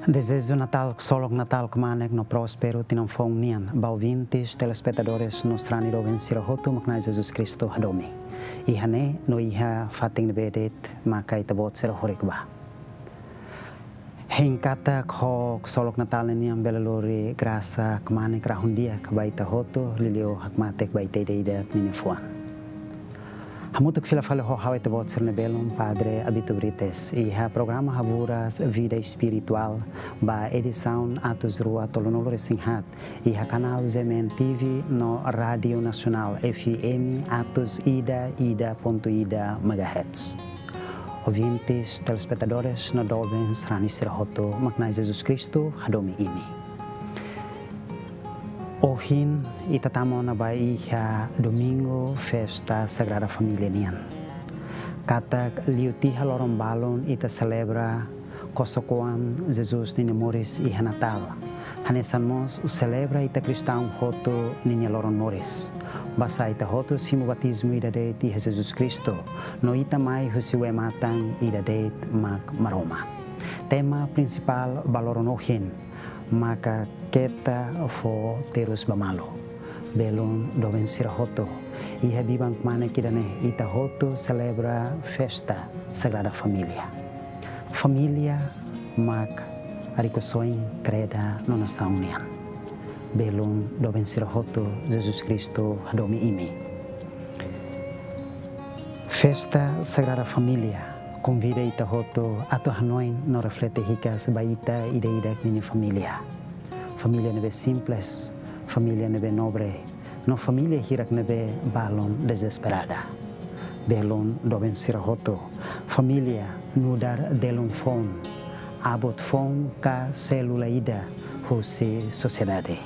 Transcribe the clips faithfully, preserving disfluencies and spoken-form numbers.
Desejo Natal, solo Natal kemanek no próspero tinang fong nian, bauvintes, telespectadores nos tranido venciro hotu maknai Jesus Cristo hadomi. Ihane no iha fating nebedet maka itabot sero horikba. Hengkata ko solo Natal nian belalori grasa kemanek rahundia kabaita hotu lilio hakmatek baita ida ninifuan. Hamutuk fila fala ho hawa itabot ser nebelum Padre Abito Brites iha programa haburas vida espiritual ba edição atos rua tolonolo resinghat iha canal Zemen T V no Radio Nacional F M atos ida ida ponto ida megahertz. Ouvintes, telespectadores no dolben srani sirahoto maknai Jesus Cristo hadomi ini. Ohin itatamo na ba iha domingo festa Sagrada Família nian. Katak liutiha lorong balon ita celebra kosokoan Jesus nini moris iha Natal. Hanesamos celebra ita cristão hoto nini lorong moris. Basta ita hoto simu batismo ida det iha Jesus Cristo. No ita mai husiwe matang ida det mak maroma. Tema principal baloron ohin. Maka kita fo terus bamalo belum doven sirahoto iha bibang mana kidane ita hoto celebra festa Sagrada Família Família mak arikosoin kreda nona saunian belum doven sirahoto Jesus Cristo hadomi imi festa Sagrada Família convida ita hoto atau hanoin no reflete hikas baita ida ida mini familia. Familia nebe simples, familia nebe nobre, no familia hirak nebe balon desesperada. Belon doben sirahoto, familia nudar delum fon, abot fon ka selula ida husi sociedade.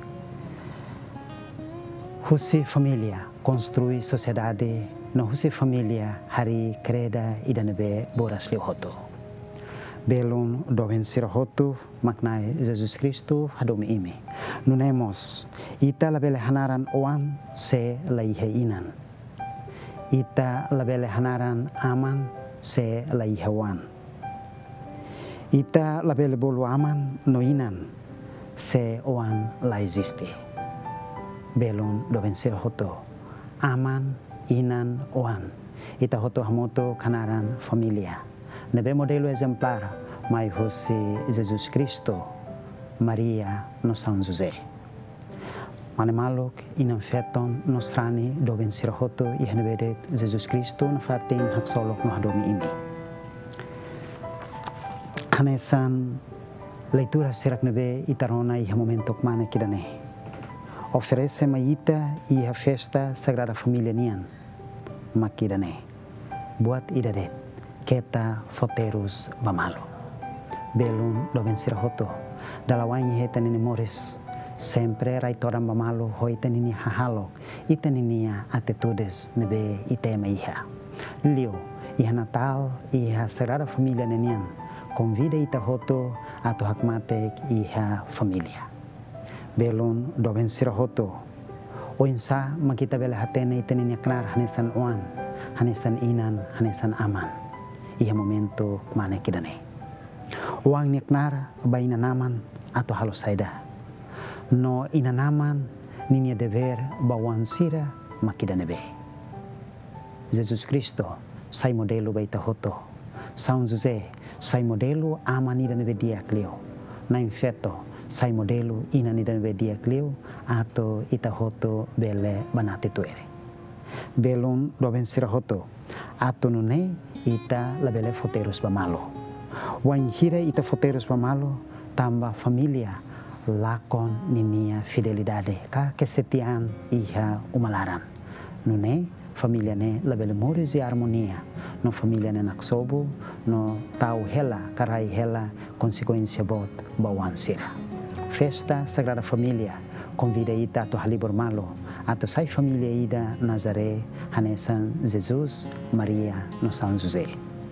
Husi familia construi sociedade. No husi familia hari kreda ida nebe boras lihoto. Belum doven sirahoto maknai Jesus Cristo hadomi imi. Nunemos ita labele hanaran oan se laihe inan. Ita labele hanaran aman se laihe wan. Ita labele bolu aman no inan se oan la existe. Belum doven sirahoto aman inan oan ita hoto hamoto kanaran familia nebe modelo exemplar mai hosi Jesus Cristo Maria no São José manemalok inan feton nostrani doven sirahoto ihnebedet Jesus Cristo no fating haksolok no hadomi imi hanesan leitura sirak nebe itarona iha momentok mana kidane oferece maita iha festa Sagrada Família nian makidane buat idadet keta foterus bamalo belum doven sirahoto dalawain heta nini moris sempre raitoran bamalo hoita nini hahalo ita nini atitudes nebe itema iha lio iha Natal iha Sagrada Família nian convida ita hoto atau hakmatek iha familia belum doven sirahoto o insa makita bela hatene itenini klar hanesan oan hanesan inan hanesan aman iha momento mana kidane uang niknar baina naman atau halos saida no inanaman ninya dever bawan sira makidane be Jesus Cristo sai modelo baita hoto São José sai modelo amani dan be dia klio na infeto sai modelo ina ni dan vedia klio atau ita hoto bele banati tuere belum doben sirahoto atau nune ita labele foteros bamalo wan hira ita foteros bamalo tambah familia lakon ninia fidelidade ka kesetiaan iha umalaran nune familia ne labele moris e harmonia no familia ne naksobo no tau hela karai hela konsekuensia bot bawan sira Festa Sagrada Família convida ita atau halibor malo atau sai família ida Nazaré hanesan Jesus Maria no São José.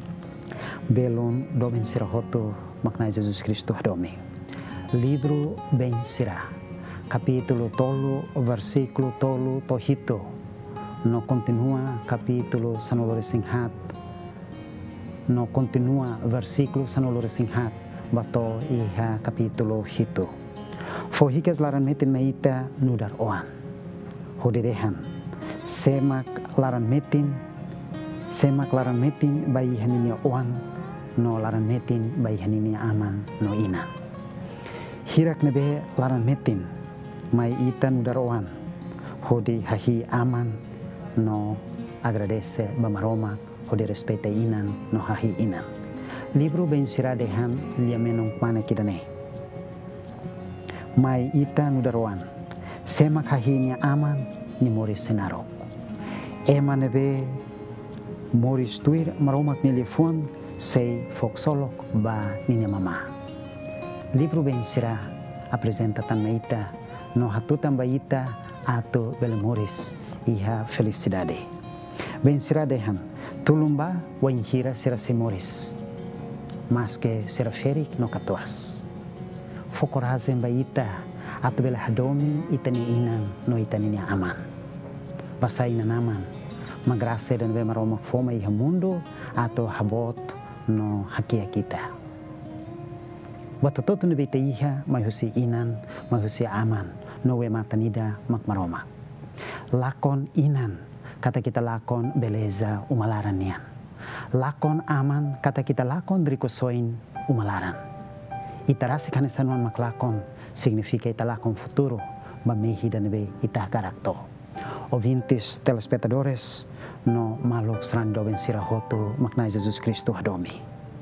Belum doben sirahoto maknai Jesus Cristo hadomi. Livro Ben Sira capítulo tolo versículo tolo tohito no continua capítulo sanolore singhat no continua versículo sanolore singhat bato iha kapitulo hito. Fohikas laran metin meita nudar oan. Hodedehan. Semak laran metin, semak laran metin bayi haninya oan, no laran metin bayi haninya aman no ina. Hirak nebe laran metin, mai ita nudar oan. Hodi hahi aman no agradece bamaroma, hodi respeta inan no hahi inan. Libro bensira dehan lia menong mana kidane. Mai ita nudaroan, semak hahinya aman ni moris senarok. Ema nebe moris tuir maromak ni lifuan sei foksolok ba ninya mama. Libro bensira apresenta tan maita no hatutan baita ato bele moris iha felicidade. Bensira dehan tulumba wa inhira sera se moris. Mas que será ferik no katuas. Fokorazen baita ato bela hadomi itani inan no itani aman. Basa inan aman magrase dan be maroma foma iha mundo ato habot no hakia kita. Batototo no beta iha mahusi inan mahusi aman no we matanida mak maroma. Lakon inan kata kita lakon beleza umalaran nian. Lakon aman kata kita lakon dari kosoin umalaran. Itarasi kan sanuan mak lakon significa ita lakon futuro bamehi dan be ita karakto. Ouvintes telespectadores no maluk serando bensira hotu makna Jesus Kristo hadomi.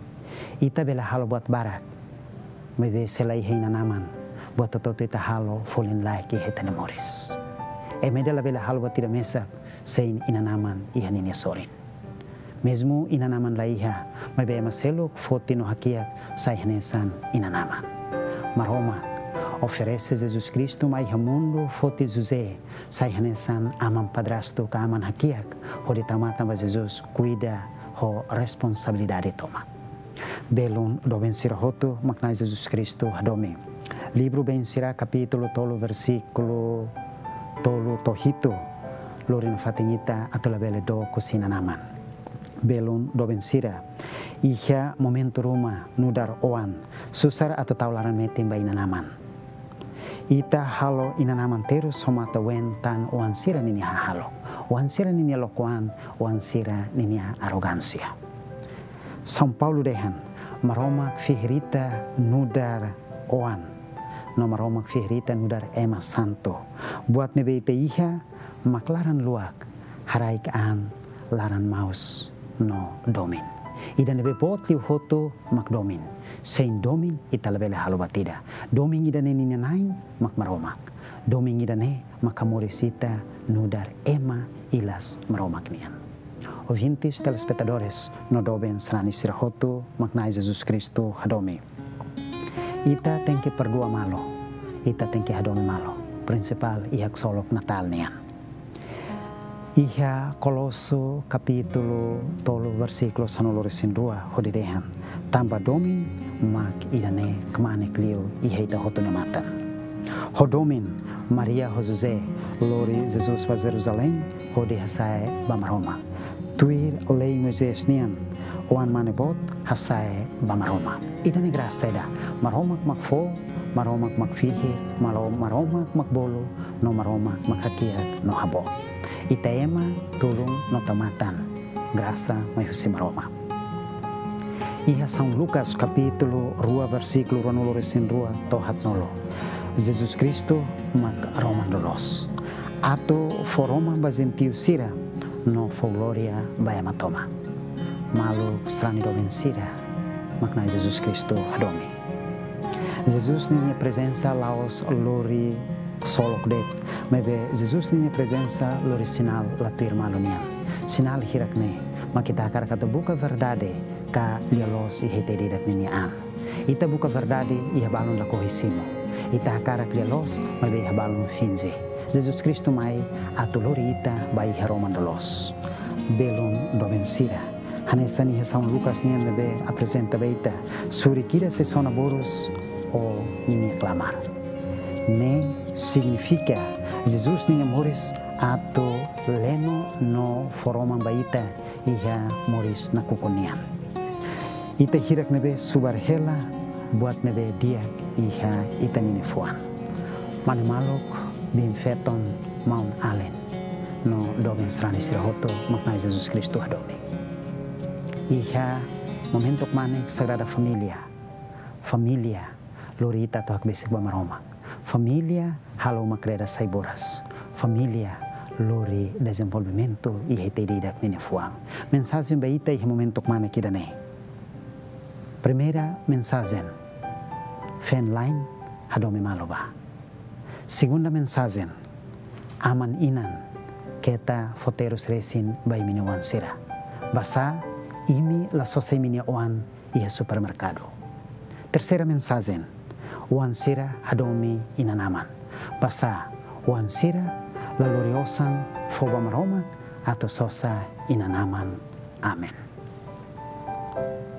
Ita bela halo buat barak. Mebe selai heina naman buat toto ita halo folin like hetane moris. E medela bela halo buat tidak mesak sein inanaman ihan ini sorin. Mesmo inanaman laiha, may baya maselok fotino hakiat sa ihnesan inanaman. Maroma, oferece Jesus Cristo may hamundo foti Jose sa ihnesan amang padrasto ka aman hakiak, ho di tamata ba Jesus cuida ho responsabilidade toma. Belon do bensira hoto makna Jesus Cristo hadome. Libro bensira capítulo tolo versículo tolo tohito, lorin fatingita atau labele do kusina naman. Belum do bensira iha momento rumah nudar oan susar atau taularan metin ba inanaman ita halo inanaman terus somata wen tan oan sira nini halo oan sira nini lokuan oan sira nini arogansia. São Paulo dehan maromak fihrita nudar oan no maromak fihrita nudar ema santo buat nebe iha maklaran luak haraik an laran maus no domin. Ida nebe bot liu hoto mak domin. Sein domin ita lebele halo batida. Domin ida ne nina nain mak maromak. Domin ida ne makamorisita nudar ema ilas maromak nian. Ouvintes telespectadores no doben serani sirahoto makna Jesus Kristo hadome. Ita tem que perdoa malo. Ita tem que hadome malo. Principal ihak solok natal nian. Iha Colosso capítulo tolo versículo sanoloresin dua hodidehan tamba domin mak idane kemane klio iha ita hoto matan. Hodomin Maria José lori Jesus va Jerusalém hodi hasae bamaroma. Tuir lei Moisés nian oan manebot hasae bamaroma. Idane graseda maromak makfo maromak makfihi malo maromak makbolo no maromak makhakiat no habot. Itaema tulung no tamatan, graça may husim Roma. Iha São Lucas capítulo dua versículo ranuluresin dua tohat nolo. Jesus Cristo mak Roman dolos. Ato foroma bazentiu sira no fo gloria bayamatoma. Malu strani do vencira makna Jesus Cristo hadomi. Jesus niya presença laos lori solok det, mebe Jesus niya presença lori sinal latir malunian. Sinal hirakne, makita kara kata buka verdade ka lialos ihete didak niyan. Ita buka verdade iha balon la kohisimo. Ita kara lialos mebe iha balon finze. Jesus Kristo mai atu lori ita bai haroman dolos. Belon do vencida. Hanesan iha São Lucas niyan mebe apresenta beita. Surikida se sona boros o nini clamar. Ne significa Jesus ninha moris ato leno no foroman baita iha moris na kukunian. Ita hirak nebe subarhela buat nebe dia iha itanini fuan. Mane maluk bim feton Mount Allen no domen serani sirahoto maknai Jesus Kristus adome. Iha momentok mane Sagrada Familia. Familia lorita tohak besik bamaroma. Familia halo makreda saiboras. Familia lori desenvolvimento iha itedidak nini fuang. Mensagem baita iha momentok mane kidane. Primeira mensagem, fen lain hadome maloba. Segunda mensagem, aman inan keta foteros resin bai mini wansira. Basa imi la sosai mini oan iha supermercado. Terceira mensagem, wansira hadome inanaman. Basa wansira la gloriosan foba maroma atau sosa inanaman. Amen.